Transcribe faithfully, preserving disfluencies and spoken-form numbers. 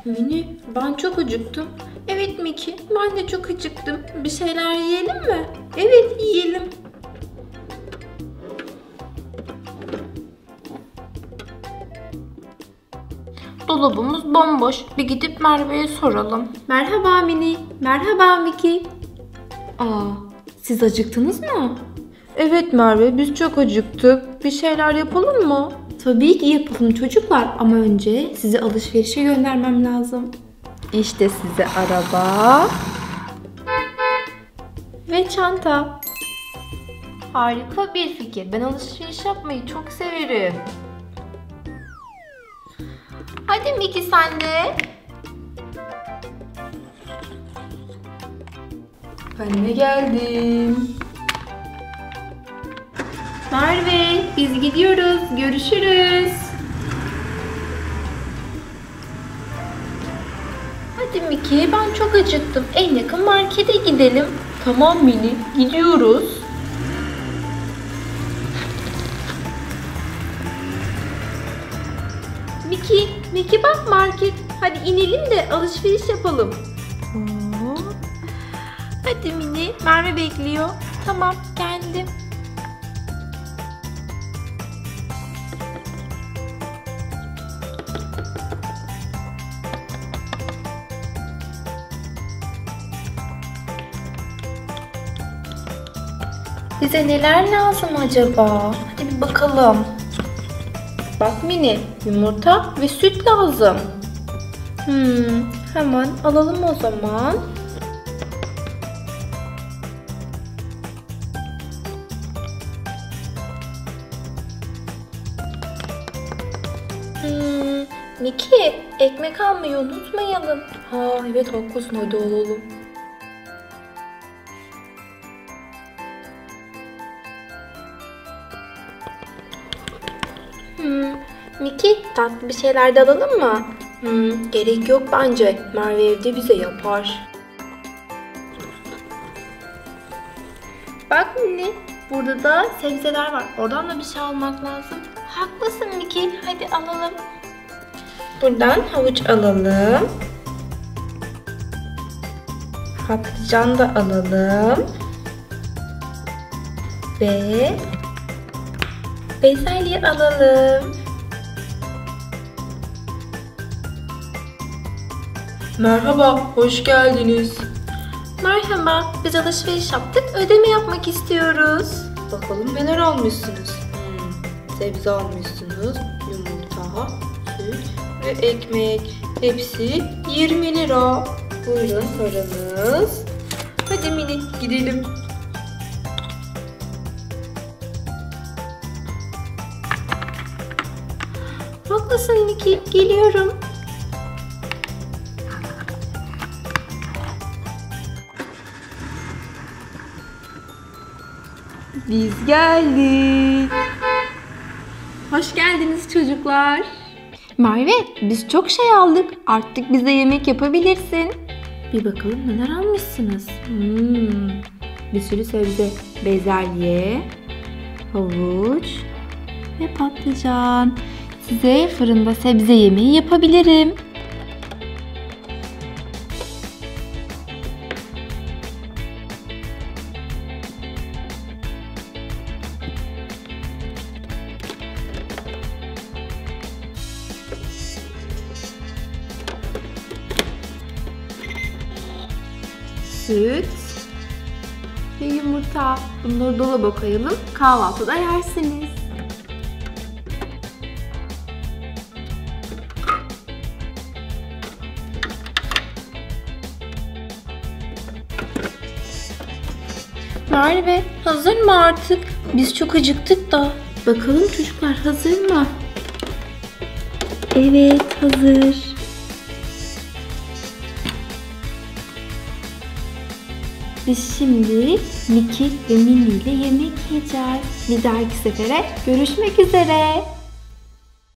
Mini, ben çok acıktım. Evet Miki, ben de çok acıktım. Bir şeyler yiyelim mi? Evet, yiyelim. Dolabımız bomboş. Bir gidip Merve'ye soralım. Merhaba Mini. Merhaba Miki. Aa, siz acıktınız mı? Evet Merve, biz çok acıktık. Bir şeyler yapalım mı? Tabii ki yapalım çocuklar ama önce sizi alışverişe göndermem lazım. İşte size araba ve çanta. Harika bir fikir. Ben alışveriş yapmayı çok severim. Hadi Miki sen de. Ben de geldim. Merve, biz gidiyoruz. Görüşürüz. Hadi Miki, ben çok acıktım. En yakın markete gidelim. Tamam Mini, gidiyoruz. Miki, Miki bak market. Hadi inelim de alışveriş yapalım. Oo. Hadi Mini, Merve bekliyor. Tamam, geldim. Bize neler lazım acaba? Hadi bir bakalım. Bak Mini, yumurta ve süt lazım. Hmm, hemen alalım o zaman. Hmm, Miki, ekmek almayı unutmayalım. Ha evet haklısın, hadi alalım. Hmm, Miki, tatlı bir şeyler de alalım mı? Hmm, gerek yok bence. Merve evde bize yapar. Bak Mini, burada da sebzeler var. Oradan da bir şey almak lazım. Haklısın Miki, hadi alalım. Buradan havuç alalım. Patlıcan da alalım. Ve bezelye alalım. Merhaba, hoş geldiniz. Merhaba, biz alışveriş yaptık, ödeme yapmak istiyoruz. Bakalım neler almışsınız? Hmm, sebze almışsınız, yumurta, süt ve ekmek. Hepsi yirmi lira. Buyurun paranız. Hadi Mini, gidelim. Haklısın Miki, geliyorum. Biz geldik. Hoş geldiniz çocuklar. Merve, biz çok şey aldık. Artık bize yemek yapabilirsin. Bir bakalım neler almışsınız. Hmm, bir sürü sebze. Bezelye, havuç ve patlıcan. Size fırında sebze yemeği yapabilirim. Süt ve yumurta. Bunları dolaba koyalım. Kahvaltıda yersiniz. Merve, hazır mı artık? Biz çok acıktık da. Bakalım çocuklar, hazır mı? Evet, hazır. Biz şimdi Miki ve Mini ile yemek yiyeceğiz. Bir dahaki sefere görüşmek üzere.